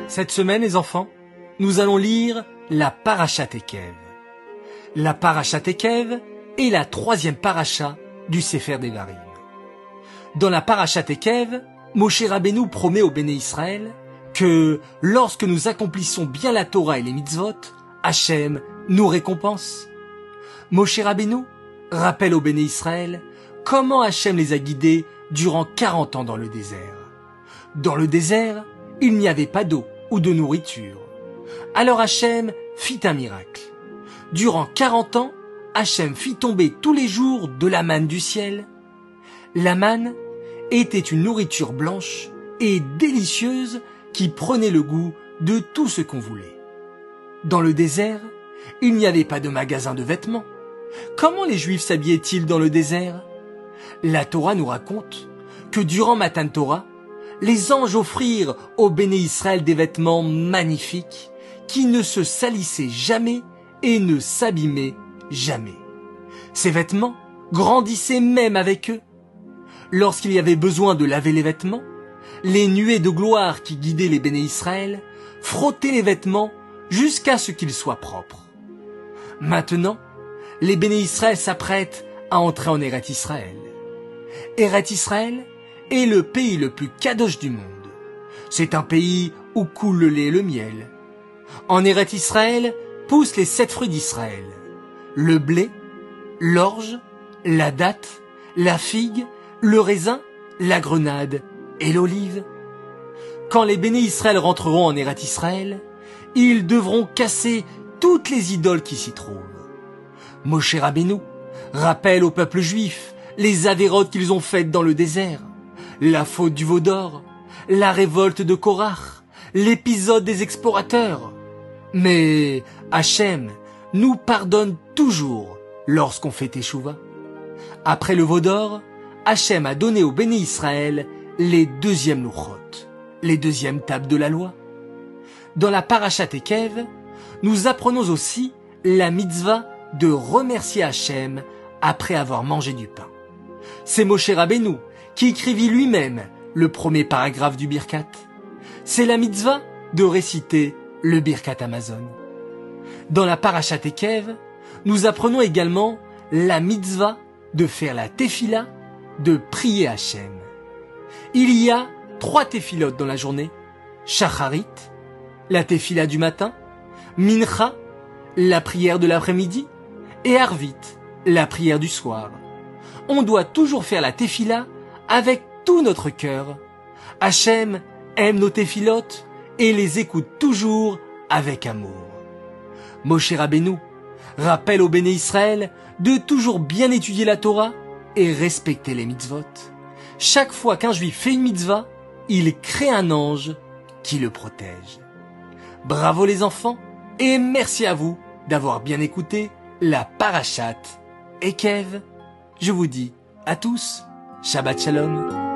Cette semaine, les enfants, nous allons lire la Parashat Ekev. La Parashat Ekev est la 3e paracha du Sefer Devarim. Dans la Parashat Ekev, Moshe Rabbeinu promet au Béné Israël que lorsque nous accomplissons bien la Torah et les mitzvot, Hachem nous récompense. Moshe Rabbeinu rappelle au Béné Israël comment Hachem les a guidés durant 40 ans dans le désert. Dans le désert, il n'y avait pas d'eau ou de nourriture. Alors Hachem fit un miracle. Durant 40 ans, Hachem fit tomber tous les jours de la manne du ciel. La manne était une nourriture blanche et délicieuse qui prenait le goût de tout ce qu'on voulait. Dans le désert, il n'y avait pas de magasin de vêtements. Comment les Juifs s'habillaient-ils dans le désert? La Torah nous raconte que durant Matan Torah, les anges offrirent au Béné Israël des vêtements magnifiques qui ne se salissaient jamais et ne s'abîmaient jamais. Ces vêtements grandissaient même avec eux. Lorsqu'il y avait besoin de laver les vêtements, les nuées de gloire qui guidaient les Béné Israël frottaient les vêtements jusqu'à ce qu'ils soient propres. Maintenant, les Béné Israël s'apprêtent à entrer en Eretz Israël. Eretz Israël est le pays le plus kadosh du monde. C'est un pays où coule le lait et le miel. En Eretz Israël poussent les 7 fruits d'Israël: le blé, l'orge, la datte, la figue, le raisin, la grenade et l'olive. Quand les Béné Israël rentreront en Eretz Israël, ils devront casser toutes les idoles qui s'y trouvent. Moshe Rabbeinu rappelle au peuple juif les avérotes qu'ils ont faites dans le désert, la faute du veau d'or, la révolte de Korach, l'épisode des explorateurs. Mais Hachem nous pardonne toujours lorsqu'on fait Teshuvah. Après le veau d'or, Hachem a donné au Béné Israël les 2e Luchot, les 2e tables de la loi. Dans la Parashat Ekev, nous apprenons aussi la mitzvah de remercier Hachem après avoir mangé du pain. C'est Moshe Rabbeinu qui écrivit lui-même le premier paragraphe du Birkat. C'est la mitzvah de réciter le Birkat Hamazon. Dans la Parashat Ekev, nous apprenons également la mitzvah de faire la tefila, de prier Hachem. Il y a 3 tefilotes dans la journée: Shacharit, la tefila du matin; Mincha, la prière de l'après-midi; et Arvit, la prière du soir. On doit toujours faire la tefila avec tout notre cœur. Hachem aime nos tefilotes et les écoute toujours avec amour. Moshe Rabbeinu rappelle au Béné Israël de toujours bien étudier la Torah et respecter les mitzvot. Chaque fois qu'un juif fait une mitzvah, il crée un ange qui le protège. Bravo les enfants, et merci à vous d'avoir bien écouté la Parashat Ekev. Je vous dis à tous, Shabbat Shalom.